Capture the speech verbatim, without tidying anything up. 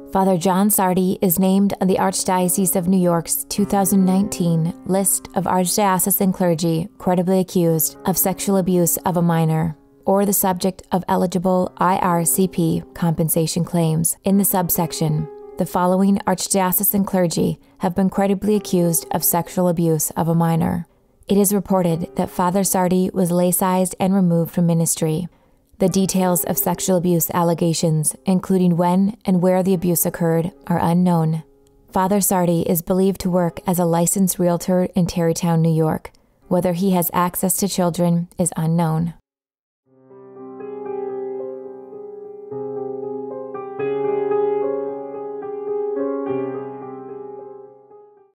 Father John Sardi is named on the Archdiocese of New York's two thousand nineteen list of archdiocesan clergy credibly accused of sexual abuse of a minor, or the subject of eligible I R C P compensation claims. In the subsection, the following archdiocesan clergy have been credibly accused of sexual abuse of a minor. It is reported that Father Sardi was laicized and removed from ministry. The details of sexual abuse allegations, including when and where the abuse occurred, are unknown. Father Sardi is believed to work as a licensed realtor in Tarrytown, New York. Whether he has access to children is unknown.